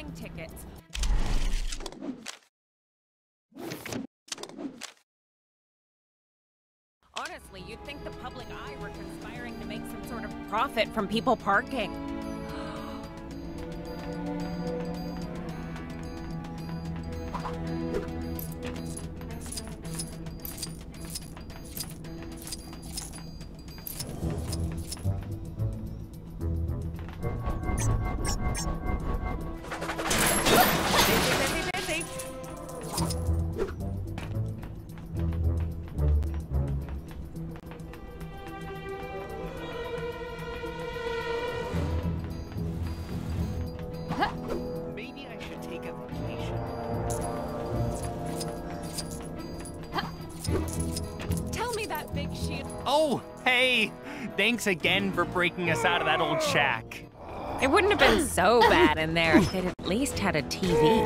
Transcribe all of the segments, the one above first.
plane tickets. Honestly, you'd think the public eye were conspiring to make some sort of profit from people parking. Busy. Maybe I should take a vacation. Tell me that big shield. Oh, hey! Thanks again for breaking us out of that old shack. It wouldn't have been so bad in there if they'd at least had a TV.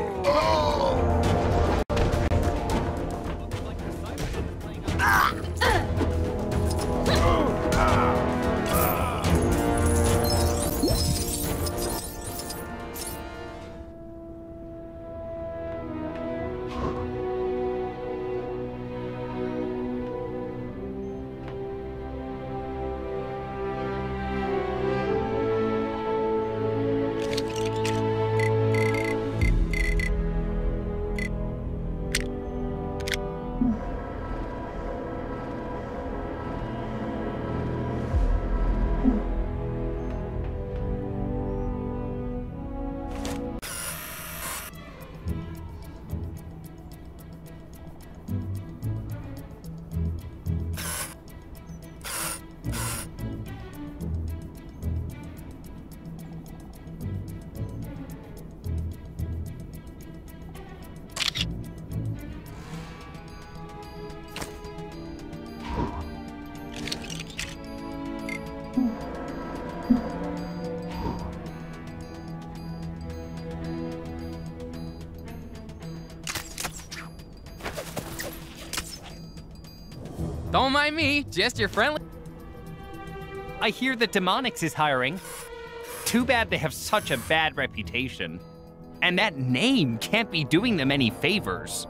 Don't mind me, just your friendly. I hear that Demonics is hiring. Too bad they have such a bad reputation. And that name can't be doing them any favors.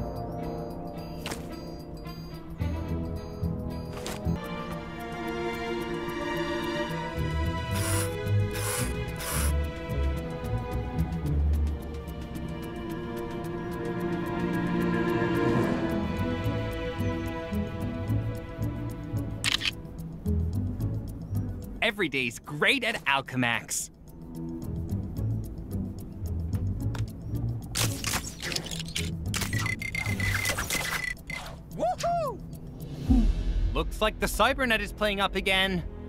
Every day's great at Alchemax. Woohoo! Looks like the Cybernet is playing up again.